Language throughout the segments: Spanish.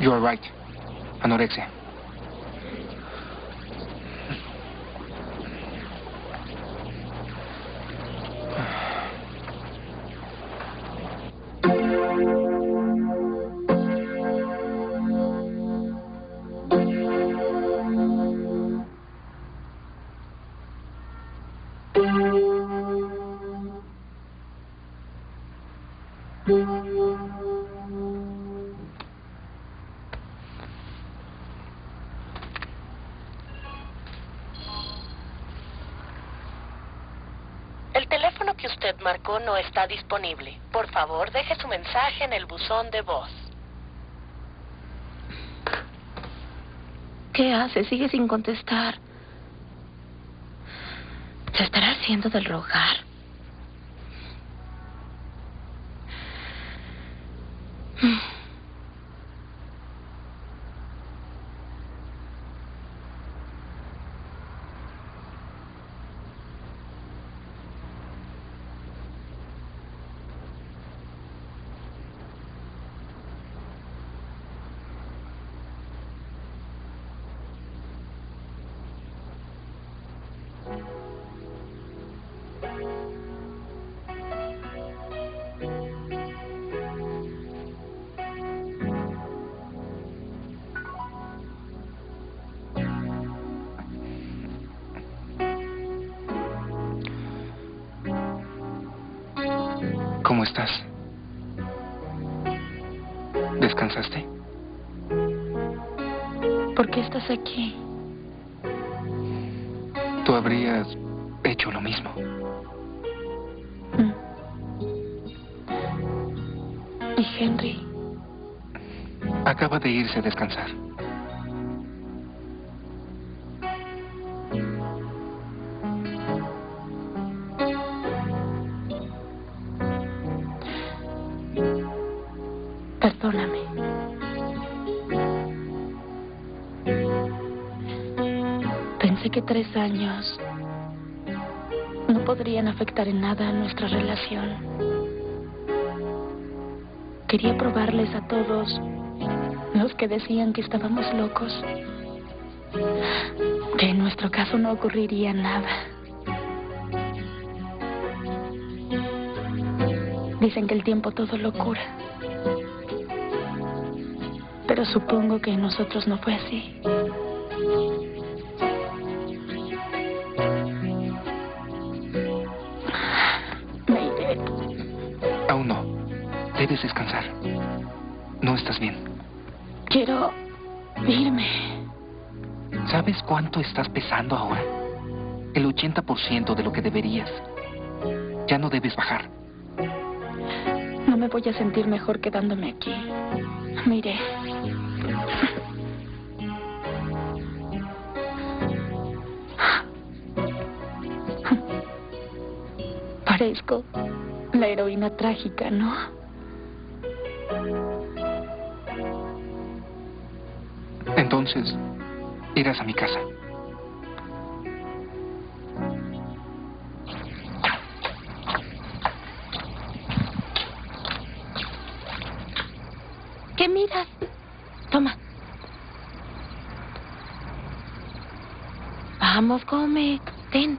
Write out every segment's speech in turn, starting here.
You are right. Anorexia. El teléfono que usted marcó no está disponible. Por favor, deje su mensaje en el buzón de voz. ¿Qué hace? Sigue sin contestar. ¿Se estará haciendo del rogar? ¿Cómo estás? ¿Descansaste? ¿Por qué estás aquí? Tú habrías hecho lo mismo. ¿Y Henry? Acaba de irse a descansar. Perdóname. Pensé que 3 años no podrían afectar en nada a nuestra relación. Quería probarles a todos los que decían que estábamos locos que en nuestro caso no ocurriría nada. Dicen que el tiempo todo lo cura. Pero supongo que en nosotros no fue así. Me iré. Aún no. Debes descansar. No estás bien. Quiero irme. ¿Sabes cuánto estás pesando ahora? El 80% de lo que deberías. Ya no debes bajar. No me voy a sentir mejor quedándome aquí. Me iré. Parezco la heroína trágica, ¿no? Entonces, irás a mi casa. ¿Qué miras? Toma. Vamos, come. Ten.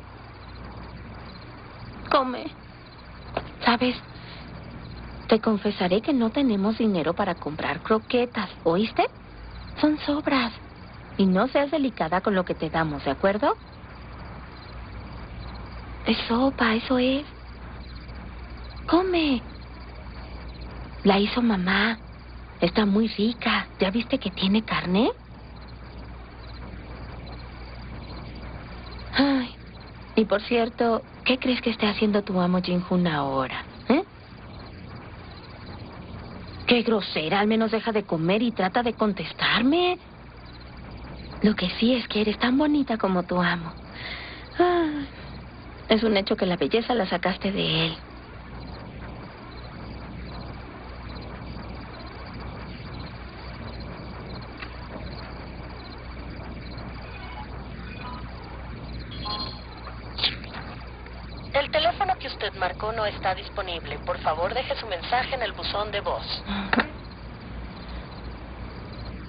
Come. ¿Sabes? Te confesaré que no tenemos dinero para comprar croquetas, ¿oíste? Son sobras. Y no seas delicada con lo que te damos, ¿de acuerdo? Es sopa, eso es. Come. La hizo mamá. Está muy rica. ¿Ya viste que tiene carne? Ay. Y por cierto, ¿qué crees que esté haciendo tu amo Jin-Hun ahora? Qué grosera. Al menos deja de comer y trata de contestarme. Lo que sí es que eres tan bonita como tu amo. Ay. Es un hecho que la belleza la sacaste de él. El teléfono que usted marcó no está disponible. Por favor, deje su mensaje en el buzón de voz.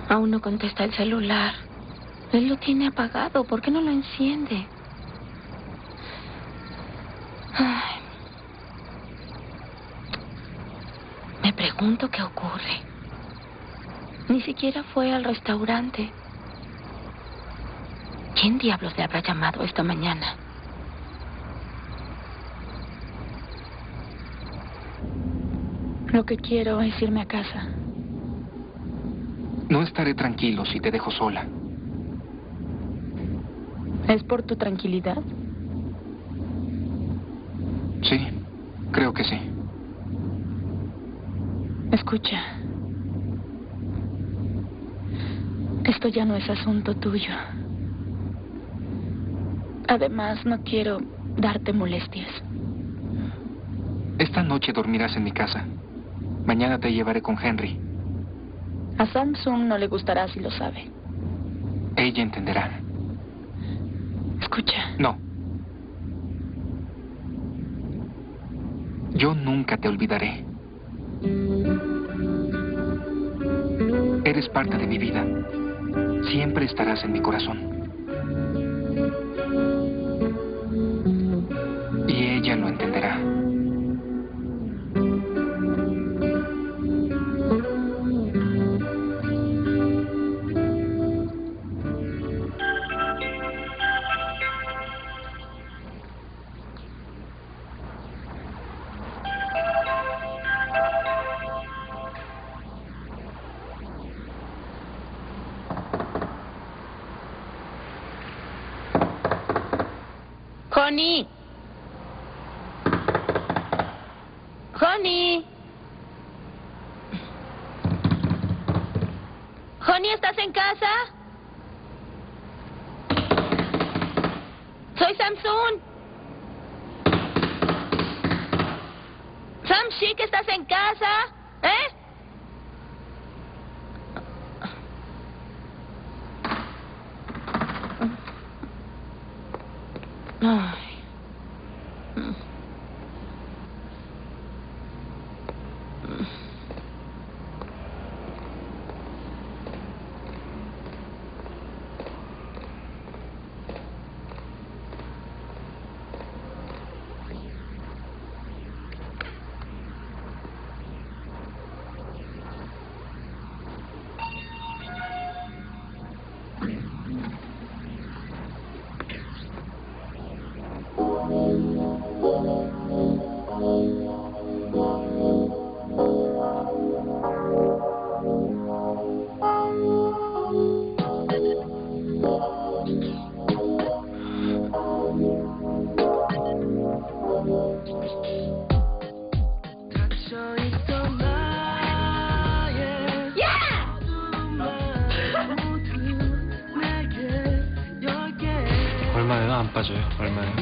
Aún no contesta el celular. Él lo tiene apagado. ¿Por qué no lo enciende? Ay. Me pregunto qué ocurre. Ni siquiera fue al restaurante. ¿Quién diablos le habrá llamado esta mañana? Lo que quiero es irme a casa. No estaré tranquilo si te dejo sola. ¿Es por tu tranquilidad? Sí, creo que sí. Escucha. Esto ya no es asunto tuyo. Además, no quiero darte molestias. Esta noche dormirás en mi casa. Mañana te llevaré con Henry. A Samsung no le gustará si lo sabe. Ella entenderá. Escucha. No. Yo nunca te olvidaré. Eres parte de mi vida. Siempre estarás en mi corazón. Y ella lo entenderá. Honey. Honey. Honey, ¿estás en casa? Soy Samsung. Sam Chic, ¿estás en casa? ¿Eh? Ay. 얼마예요? 안 빠져요? 얼마예요?